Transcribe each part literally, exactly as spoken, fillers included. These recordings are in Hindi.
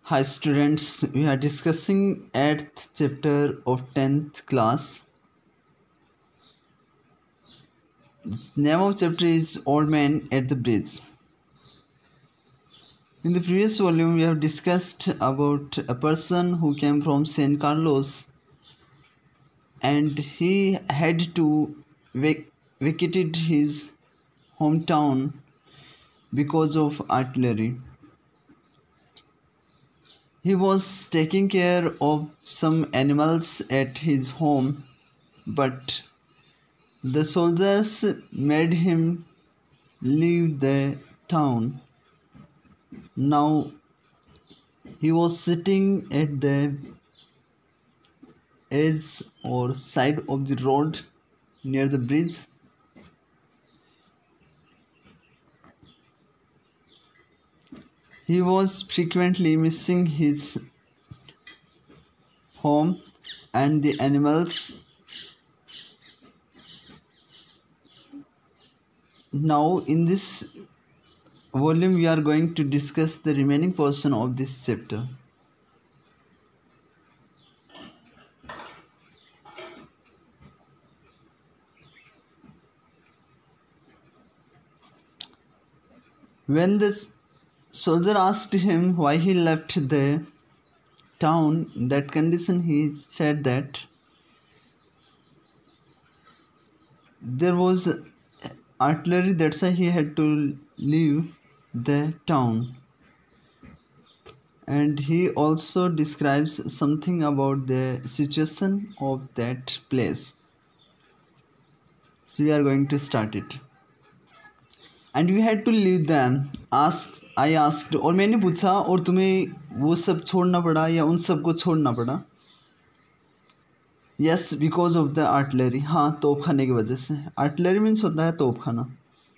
Hi students, we are discussing eighth chapter of tenth class. Name of chapter is Old Man at the Bridge. In the previous volume we have discussed about a person who came from San Carlos and he had to vac- vacated his hometown because of artillery. He was taking care of some animals at his home, but the soldiers made him leave the town. Now he was sitting at the edge or side of the road near the bridge. He was frequently missing his home and the animals. Now in this volume we are going to discuss the remaining portion of this chapter. When the soldier asked him why he left the town in that condition, he said that there was artillery, that's why he had to leave the town. And he also describes something about the situation of that place. So we are going to start it. And we had to leave them. Asked, I asked, और मैंने पूछा और तुम्हें वो सब छोड़ना पड़ा या उन सब को छोड़ना पड़ा? Yes, because of the artillery. हाँ, तोप खाने की वजह से. Artillery means होता है तोप खाना.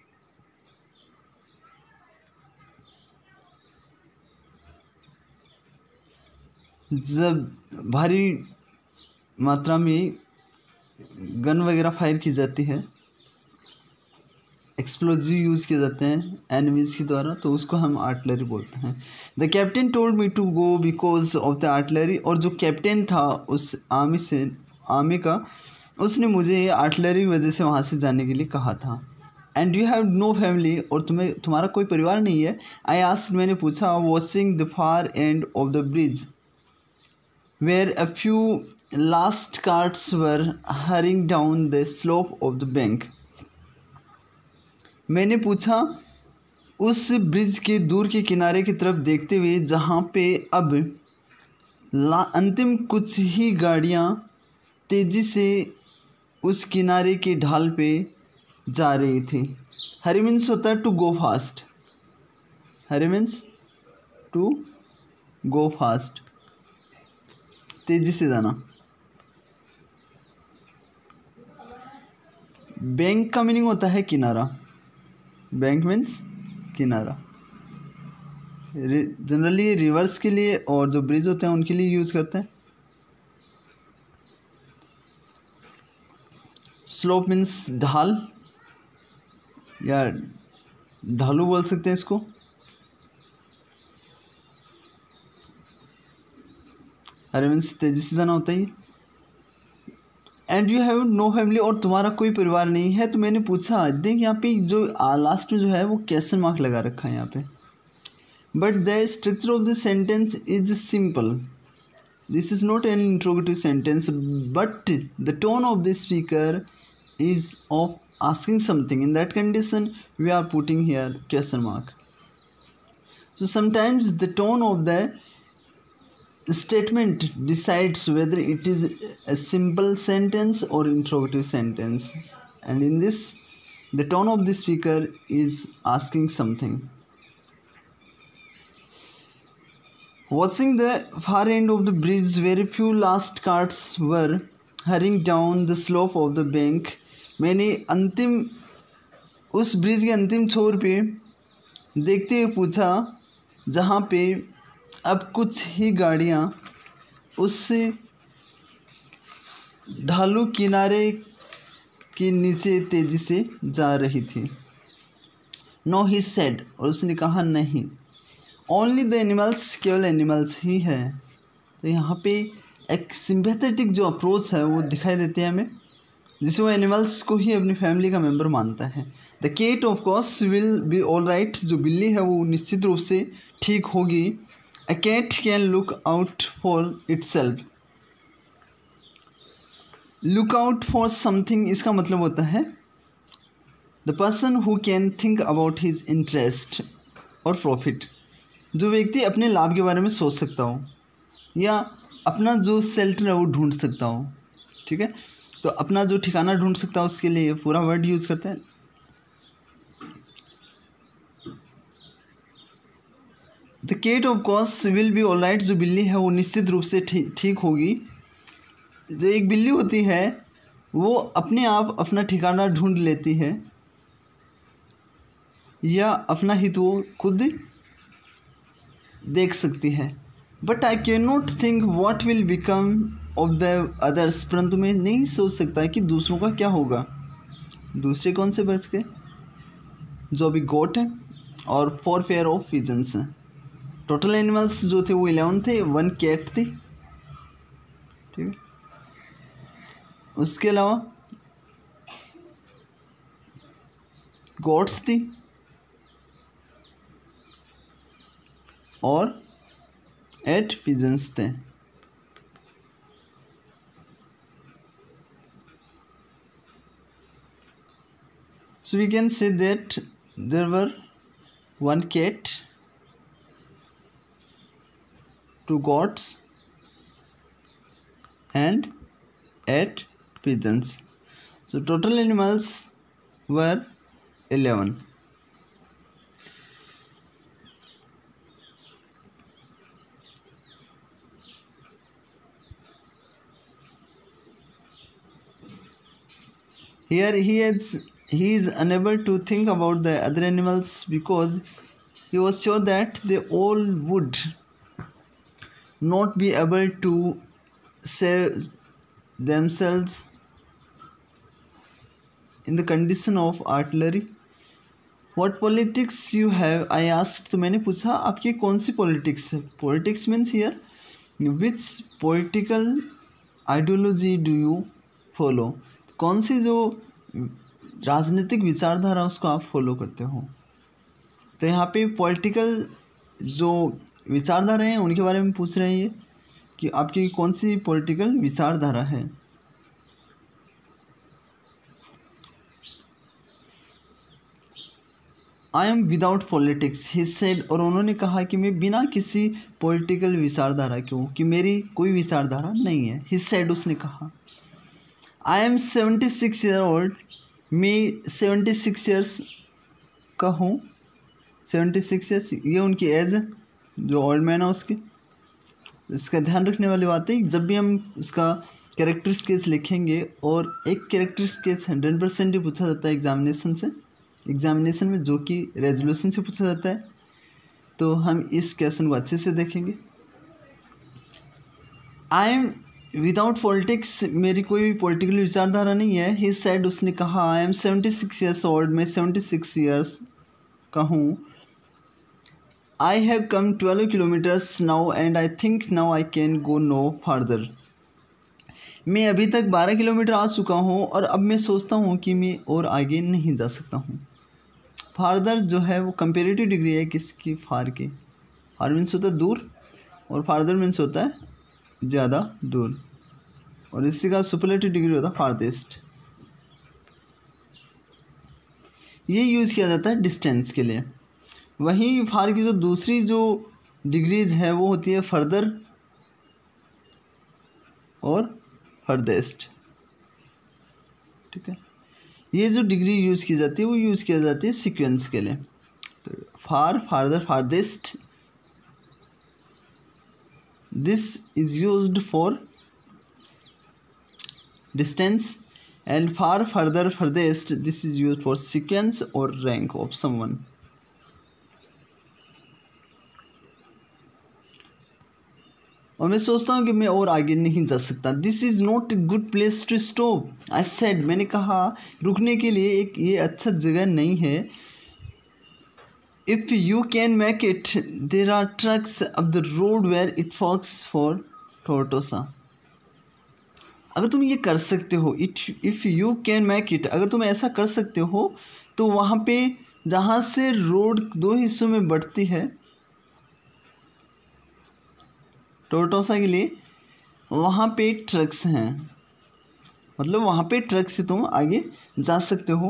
जब भारी मात्रा में गन वगैरह फायर की जाती है, एक्सप्लोजिव यूज़ किए जाते हैं एनिमीज के द्वारा, तो उसको हम आर्टिलरी बोलते हैं. The captain told me to go because of the artillery. और जो कैप्टन था उस आर्मी से आर्मी का, उसने मुझे आर्टिलरी की वजह से वहाँ से जाने के लिए कहा था. And you have no family. और तुम्हें तुम्हारा कोई परिवार नहीं है. आई आस्क्ड, मैंने पूछा, watching the far end of the bridge where a few last carts were hurrying down the slope of the bank. मैंने पूछा उस ब्रिज के दूर के किनारे की तरफ देखते हुए जहाँ पे अब अंतिम कुछ ही गाड़ियाँ तेज़ी से उस किनारे के ढाल पे जा रही थी. हरी मीन्स होता है to go fast. Hurry means to go fast, तेज़ी से जाना. बैंक का मीनिंग होता है किनारा. बैंक मीन्स किनारा. जनरली रिवर्स के लिए और जो ब्रिज होते हैं उनके लिए यूज़ करते हैं. स्लोप मीन्स ढाल या ढालू बोल सकते हैं इसको. अरे मीन्स तेजी से जाना होता है. And you have no family. और तुम्हारा कोई परिवार नहीं है. तो मैंने पूछा, देख यहाँ पे जो लास्ट में जो है वो क्वेश्चन मार्क लगा रखा है यहाँ पे. But the structure of the sentence is simple. This is not an interrogative sentence but the tone of the speaker is of asking something. In that condition we are putting here question mark. So sometimes the tone of the statement decides whether it is a simple sentence or interrogative sentence, and in this the tone of the speaker is asking something. Watching the far end of the bridge where a few last carts were hurrying down the slope of the bank, मैंने अंतिम उस ब्रिज के अंतिम छोर पे देखते हुए पूछा जहाँ पे अब कुछ ही गाड़ियाँ उस ढालू किनारे के नीचे तेज़ी से जा रही थी. No he said. और उसने कहा नहीं. ओनली द एनिमल्स, केवल एनिमल्स ही है। तो यहाँ पे एक सिंपैथेटिक जो अप्रोच है वो दिखाई देती है हमें, जिसे वो एनिमल्स को ही अपनी फैमिली का मेंबर मानता है। The cat of course will be all right, जो बिल्ली है वो निश्चित रूप से ठीक होगी। A cat can look out for itself. Look out for something, इसका मतलब होता है the person who can think about his interest और प्रॉफिट, जो व्यक्ति अपने लाभ के बारे में सोच सकता हो या अपना जो शेल्टर है वो ढूंढ सकता हो। ठीक है, तो अपना जो ठिकाना ढूंढ सकता है उसके लिए पूरा वर्ड यूज करते हैं। The cat of course will be all right, जो बिल्ली है वो निश्चित रूप से ठीक होगी। जो एक बिल्ली होती है वो अपने आप अपना ठिकाना ढूंढ लेती है या अपना हित वो खुद देख सकती है। But I can not think what will become of the others, परंतु मैं नहीं सोच सकता कि दूसरों का क्या होगा। दूसरे कौन से बच गए? जो अभी गोट है और फोर पेयर ऑफ पिजन्स हैं। टोटल एनिमल्स जो थे वो इलेवन थे, वन कैट थी। ठीक है, उसके अलावा गोट्स थी और एट पिजन्स थे। So we can say that there were one cat, two goats and eight pigeons. So total animals were eleven. Here he is he is unable to think about the other animals because he was sure that they all would not be able to save themselves in the condition of artillery. What politics you have? I asked. तो मैंने पूछा आपकी कौन सी पॉलिटिक्स है। Politics means here which political ideology do you follow, कौन सी जो राजनीतिक विचारधारा उसको आप फॉलो करते हो। तो यहाँ पे पॉलिटिकल जो विचारधारा हैं उनके बारे में पूछ रहे हैं ये कि आपकी कौन सी पॉलिटिकल विचारधारा है। I am without politics he said, और उन्होंने कहा कि मैं बिना किसी पॉलिटिकल विचारधारा क्यों, कि मेरी कोई विचारधारा नहीं है। ही सेड, उसने कहा। I am seventy six year old, मैं सेवेंटी सिक्स ईयर्स का हूँ। सेवेंटी सिक्स ईयर्स ये उनकी एज है, जो ओल्ड मैन है उसकी। इसका ध्यान रखने वाली बात है, जब भी हम इसका कैरेक्टर स्केच लिखेंगे, और एक कैरेक्टर स्केच हंड्रेड परसेंट ही पूछा जाता है एग्जामिनेशन से, एग्जामिनेशन में जो कि रेजोल्यूशन से पूछा जाता है, तो हम इस क्वेश्चन को अच्छे से देखेंगे। आई एम विदाउट पॉलिटिक्स, मेरी कोई पॉलिटिकल विचारधारा नहीं है। ही सेड, उसने कहा। I am seventy six years old, मैं सेवेंटी सिक्स ईयर्स का हूँ। I have come twelve kilometres now and I think now I can go no further. मैं अभी तक बारह किलोमीटर आ चुका हूँ और अब मैं सोचता हूँ कि मैं और आगे नहीं जा सकता हूँ। फार्दर जो है वो कंपेरेटिव डिग्री है किसकी? फार की। फार मीन्स होता है दूर और फार्दर मीन्स होता है ज़्यादा दूर, और इसी का सुपरलेटिव डिग्री होता है फारदेस्ट। ये यूज़ किया जाता है डिस्टेंस के लिए। वहीं फार की जो दूसरी जो डिग्रीज है वो होती है फर्दर और फर्देस्ट। ठीक है, ये जो डिग्री यूज़ की जाती है वो यूज़ किया जाती है सीक्वेंस के लिए। तो far, farther, farthest, this is used for distance, and far, further, furthest, this is used for sequence or rank of someone. और मैं सोचता हूँ कि मैं और आगे नहीं जा सकता। This is not a good place to stop, I said, मैंने कहा रुकने के लिए एक ये अच्छा जगह नहीं है। If you can make it there are trucks of the road where it forks for Tortosa. अगर तुम ये कर सकते हो, it if you can make it, अगर तुम ऐसा कर सकते हो तो वहाँ पे जहाँ से रोड दो हिस्सों में बढ़ती है टोरटोसा के लिए, वहाँ पे ट्रक्स हैं, मतलब वहाँ पे ट्रक से तुम आगे जा सकते हो।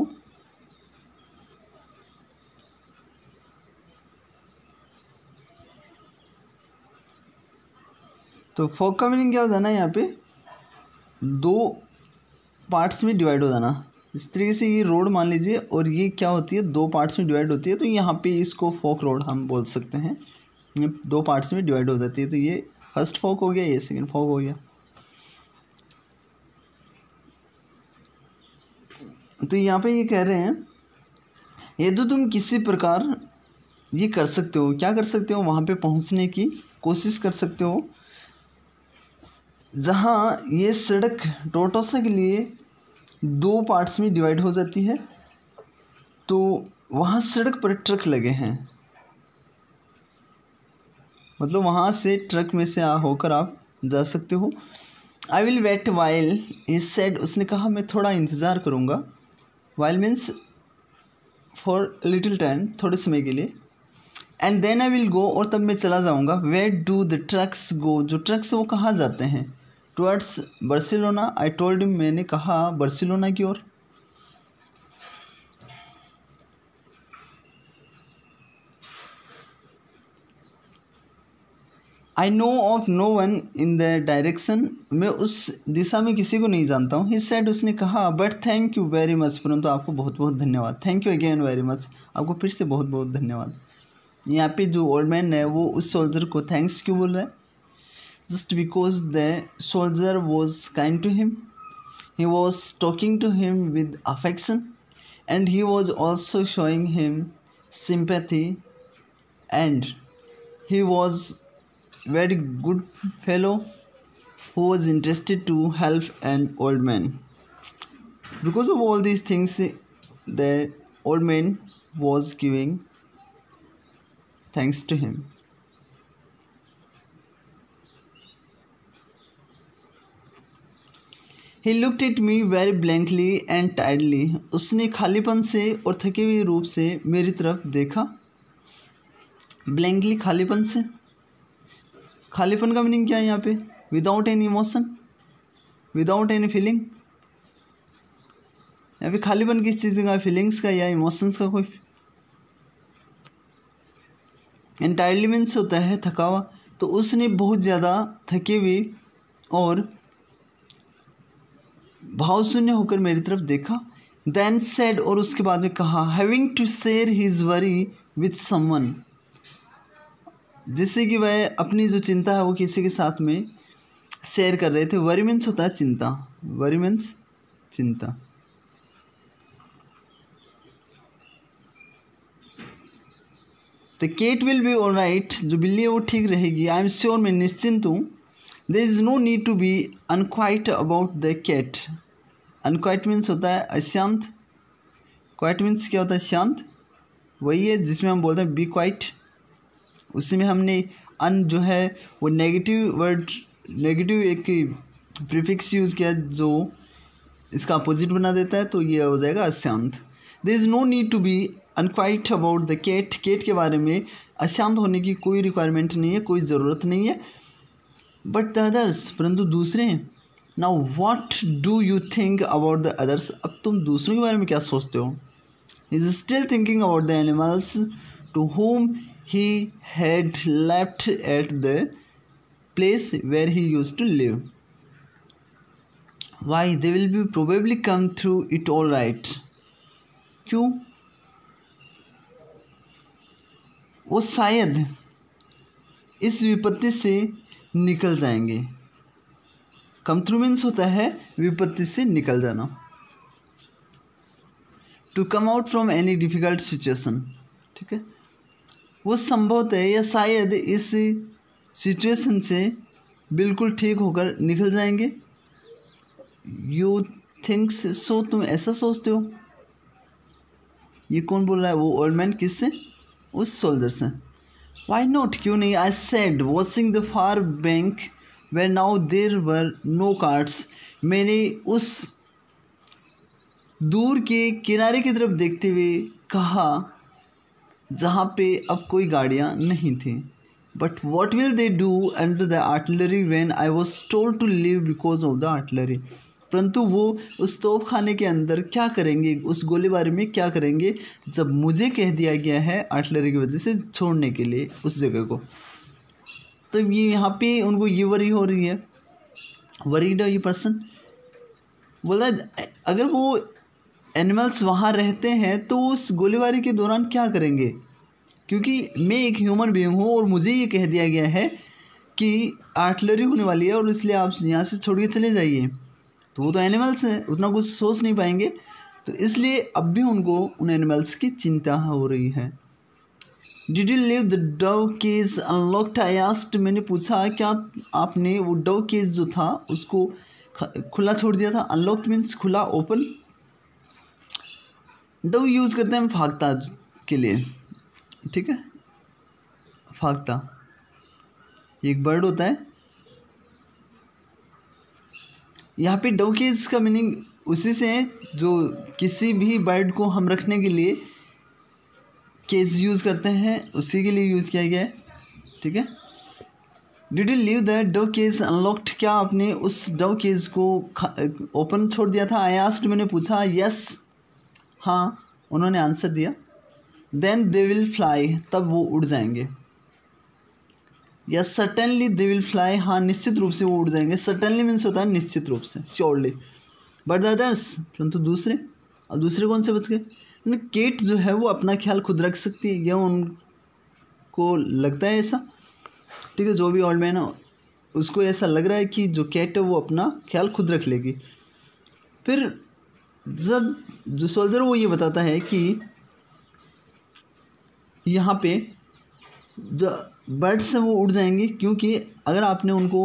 तो फॉग का मीनिंग क्या हो जाना है, यहाँ पे दो पार्ट्स में डिवाइड हो जाना। इस तरीके से ये रोड मान लीजिए और ये क्या होती है, दो पार्ट्स में डिवाइड होती है, तो यहाँ पे इसको फॉक रोड हम बोल सकते हैं। ये दो पार्ट्स में डिवाइड हो जाती है, तो ये फर्स्ट फॉक हो गया, ये सेकंड फॉक हो गया। तो यहाँ पे ये कह रहे हैं यदि तुम किसी प्रकार ये कर सकते हो, क्या कर सकते हो, वहाँ पे पहुँचने की कोशिश कर सकते हो जहाँ ये सड़क टोरटोसा के लिए दो पार्ट्स में डिवाइड हो जाती है, तो वहाँ सड़क पर ट्रक लगे हैं, मतलब वहाँ से ट्रक में से आ होकर आप जा सकते हो। I will wait while he said, उसने कहा मैं थोड़ा इंतज़ार करूँगा। While means for little time, थोड़े समय के लिए। And then I will go, और तब मैं चला जाऊँगा। Where do the trucks go, जो ट्रक्स वो कहाँ जाते हैं, towards Barcelona. I told him, मैंने कहा बार्सिलोना की ओर। I know of no one in the direction, मैं उस दिशा में किसी को नहीं जानता हूँ। ही सेड, उसने कहा but thank you very much, परंतु आपको बहुत बहुत धन्यवाद। Thank you again very much, आपको फिर से बहुत बहुत धन्यवाद। यहाँ पे जो ओल्ड मैन है वो उस सोल्जर को थैंक्स क्यों बोल रहा है, just because the soldier was kind to him, he was talking to him with affection and he was also showing him sympathy and he was very good fellow who was interested to help an old man. Because of all these things, the old man was giving thanks to him. He looked at me very blankly and tiredly. उसने खालीपन से और थके हुए रूप से मेरी तरफ देखा। ब्लैंकली, खालीपन से। खालीपन का मीनिंग क्या है यहाँ पे, without any emotion, without any feeling. यहाँ पे खालीपन किस चीज़ का, फीलिंग्स का या इमोशंस का कोई। एंटायरली मीन्स होता है थका हुआ, तो उसने बहुत ज़्यादा थके हुए और भाव शून्य होकर मेरी तरफ देखा। देन सेड, और उसके बाद में कहा, having to share his worry with someone, जिससे कि वह अपनी जो चिंता है वो किसी के साथ में शेयर कर रहे थे। वरी मीन्स होता है चिंता, वरी मीन्स चिंता। The cat will be all right, जो बिल्ली है वो ठीक रहेगी। आई एम श्योर, मैं निश्चिंत हूँ। There is no need to be unquiet about the cat. Unquiet means होता है अशांत, क्वाइट मीन्स क्या होता है, शांत। वही है जिसमें हम बोलते हैं बी क्वाइट, उसी में हमने अन जो है वो नेगेटिव वर्ड, नेगेटिव एक प्रीफिक्स यूज़ किया जो इसका अपोजिट बना देता है, तो ये हो जाएगा अशांत। There is no need to be unquiet about the cat, cat के बारे में अशांत होने की कोई रिक्वायरमेंट नहीं है, कोई ज़रूरत नहीं है। बट द अदर्स, परंतु दूसरे हैं। Now what do you think about the others, अब तुम दूसरों के बारे में क्या सोचते हो। Is still thinking about the animals to whom he had left at the place where he used to live. Why, they will be probably come through it all right. क्यों, वो शायद इस विपत्ति से निकल जाएंगे। कम थ्रू मीन्स होता है विपत्ति से निकल जाना। To come out from any difficult situation, ठीक है, वो संभवतः है या शायद इस सिचुएशन से बिल्कुल ठीक होकर निकल जाएंगे। यू थिंक सो, तुम ऐसा सोचते हो। ये कौन बोल रहा है, वो ओल्ड मैन, किससे, उस सोल्जर से। वाई नॉट, क्यों नहीं, I said watching the far bank where now there were no carts, मैंने उस दूर के किनारे की तरफ देखते हुए कहा जहाँ पे अब कोई गाड़ियाँ नहीं थी। But what will they do under the artillery when I was told to leave because of the artillery, परंतु वो उस तोप खाने के अंदर क्या करेंगे, उस गोलीबारी में क्या करेंगे जब मुझे कह दिया गया है आर्टिलरी की वजह से छोड़ने के लिए उस जगह को। तो ये यहाँ पे उनको ये वरी हो रही है, वरीड ये पर्सन बोला अगर वो एनिमल्स वहाँ रहते हैं तो उस गोलीबारी के दौरान क्या करेंगे, क्योंकि मैं एक ह्यूमन बीइंग हूँ और मुझे ये कह दिया गया है कि आर्टिलरी होने वाली है और इसलिए आप यहाँ से छोड़ के चले जाइए। तो वो तो एनिमल्स हैं, उतना कुछ सोच नहीं पाएंगे, तो इसलिए अब भी उनको उन एनिमल्स की चिंता हो रही है। Did you leave the dove cage unlocked, I asked, मैंने पूछा क्या आपने वो डव केज जो था उसको खुला छोड़ दिया था। अनलॉक्ड मीन्स खुला, ओपन। डव यूज़ करते हैं हम फाख्ता के लिए, ठीक है, फाख्ता एक बर्ड होता है। यहाँ पे डव केज का मीनिंग उसी से है जो किसी भी बर्ड को हम रखने के लिए केज यूज़ करते हैं, उसी के लिए यूज़ किया गया है, ठीक है। Did you leave the dove cage unlocked, क्या आपने उस डव केज को ओपन छोड़ दिया था। आई आस्क्ड, मैंने पूछा। यस, हाँ, उन्होंने आंसर दिया। देन दे विल फ्लाई, तब वो उड़ जाएंगे। Yes certainly they will fly, हाँ निश्चित रूप से वो उड़ जाएंगे। सर्टेनली मीन्स होता है निश्चित रूप से, श्योरली। बट द अदर्स, परंतु दूसरे, और दूसरे कौन से बच गए। केट जो है वो अपना ख्याल खुद रख सकती है, या उनको लगता है ऐसा, ठीक है, जो भी ओल्ड मैन है उसको ऐसा लग रहा है कि जो कैट है वो अपना ख्याल खुद रख लेगी। फिर जब जो सोल्जर वो ये बताता है कि यहाँ पे जो बर्ड्स हैं वो उड़ जाएंगे, क्योंकि अगर आपने उनको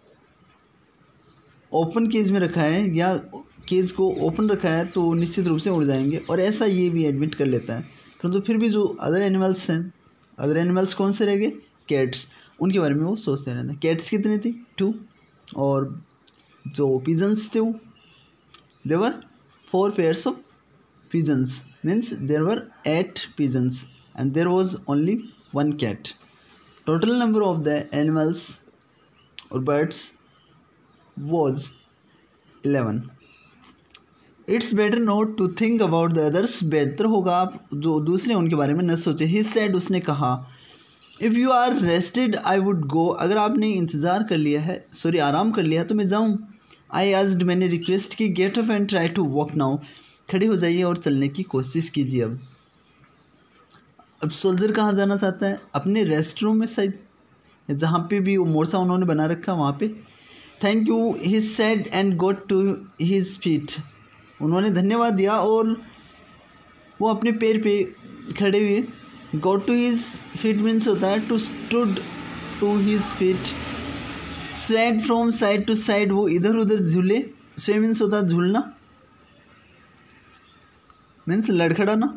ओपन केज में रखा है या केज को ओपन रखा है तो निश्चित रूप से उड़ जाएंगे, और ऐसा ये भी एडमिट कर लेता है। परंतु फिर भी जो अदर एनिमल्स हैं, अदर एनिमल्स कौन से रह गए, कैट्स, उनके बारे में वो सोचते रहते हैं। कैट्स कितनी थी, टू, और जो पिजन्स थे वो there were four pairs of pigeons, means there were eight pigeons and there was only one cat. Total number of the animals और birds was eleven. It's better not to think about the others, बेहतर होगा आप जो दूसरे उनके बारे में न सोचे। ही सेड, उसने कहा, if you are rested I would go, अगर आपने इंतज़ार कर लिया है, सॉरी आराम कर लिया है तो मैं जाऊँ। आई आस्क्ड, मैंने रिक्वेस्ट की, get up and try to walk now, खड़े हो जाइए और चलने की कोशिश कीजिए। अब अब सोल्जर कहाँ जाना चाहता है, अपने रेस्ट रूम में शायद, जहाँ पे भी वो मोर्चा उन्होंने बना रखा वहाँ पे। Thank you he said and got to his feet, उन्होंने धन्यवाद दिया और वो अपने पैर पे खड़े हुए। Got to his feet means होता है to stood to his feet. Swayed from side to side, वो इधर उधर झूले। स्वे मीन्स होता है झूलना, मीन्स लड़खड़ाना।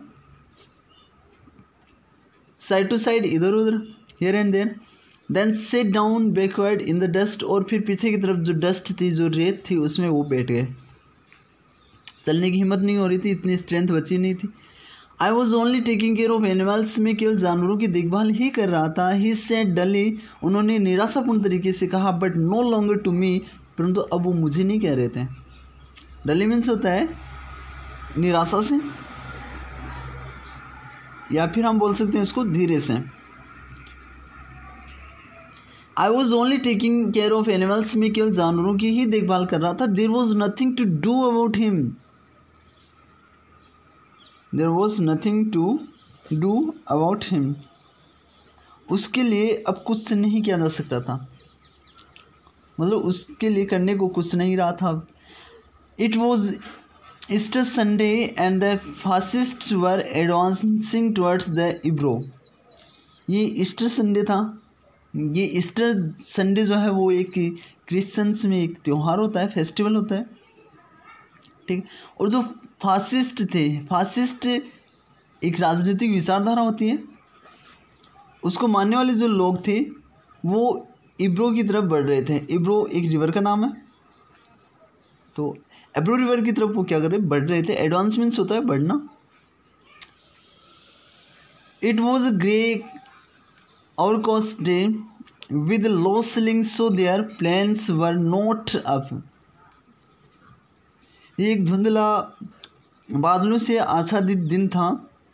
साइड टू साइड, इधर उधर, here and there. Then sit down backward in the dust, और फिर पीछे की तरफ जो डस्ट थी, जो रेत थी, उसमें वो बैठ गए। चलने की हिम्मत नहीं हो रही थी, इतनी स्ट्रेंथ बची नहीं थी। I was only taking care of animals, मैं केवल जानवरों की देखभाल ही कर रहा था। ही सेड डली, उन्होंने निराशापूर्ण तरीके से कहा। But no longer to me, परंतु अब वो मुझे नहीं कह रहे थे। डली मीन्स होता है निराशा से, या फिर हम बोल सकते हैं इसको धीरे से। I was only taking care of animals, मैं केवल जानवरों की ही देखभाल कर रहा था। There was nothing to do about him, there was nothing to do about him, उसके लिए अब कुछ नहीं किया जा सकता था, मतलब उसके लिए करने को कुछ नहीं रहा था। It was Easter Sunday and the fascists were advancing towards the Ebro, ये ईस्टर संडे था। ये ईस्टर संडे जो है वो एक क्रिश्चियंस में एक त्यौहार होता है, फेस्टिवल होता है, ठीक। और जो फासिस्ट थे, फासिस्ट एक राजनीतिक विचारधारा होती है, उसको मानने वाले जो लोग थे वो इब्रो की तरफ बढ़ रहे थे। इब्रो एक रिवर का नाम है, तो एब्रो रिवर की तरफ वो क्या कर रहे बढ़ रहे थे। एडवांस मीन्स होता है बढ़ना। It was a grey overcast day with low ceiling so there planes were not up. ये एक धुंधला बादलों से आच्छादित दिन था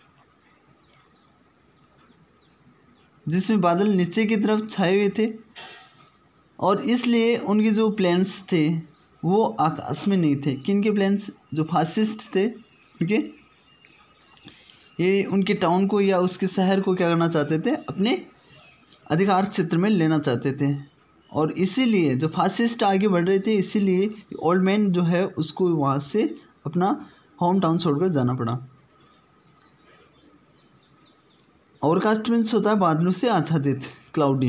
जिसमें बादल नीचे की तरफ छाए हुए थे और इसलिए उनके जो प्लेन्स थे वो आकाश में नहीं थे। किन के प्लेन्स? जो फासिस्ट थे, ठीक है, ये उनके टाउन को या उसके शहर को क्या करना चाहते थे? अपने अधिकार क्षेत्र में लेना चाहते थे और इसीलिए जो फासिस्ट आगे बढ़ रहे थे, इसीलिए ओल्ड मैन जो है उसको वहाँ से अपना होम टाउन छोड़कर जाना पड़ा। ओवरकास्ट मीन्स होता है बादलों से आच्छादित, cloudy.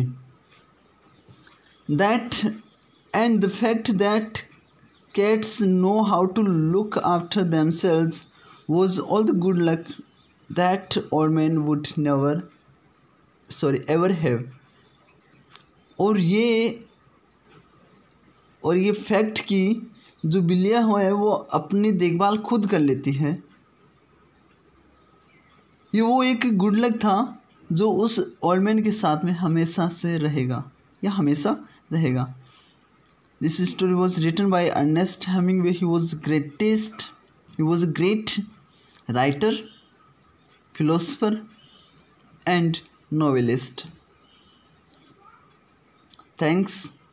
That and the fact that cats know how to look after themselves was all the good luck that old man would never sorry ever have। और ये और ये फैक्ट कि जो बिल्लियाँ हो है वो अपनी देखभाल खुद कर लेती है, ये वो एक गुड लक था जो उस ओल्ड मैन के साथ में हमेशा से रहेगा या हमेशा रहेगा। This story was written by Ernest Hemingway. He was greatest. He was a great writer, philosopher, and novelist. Thanks.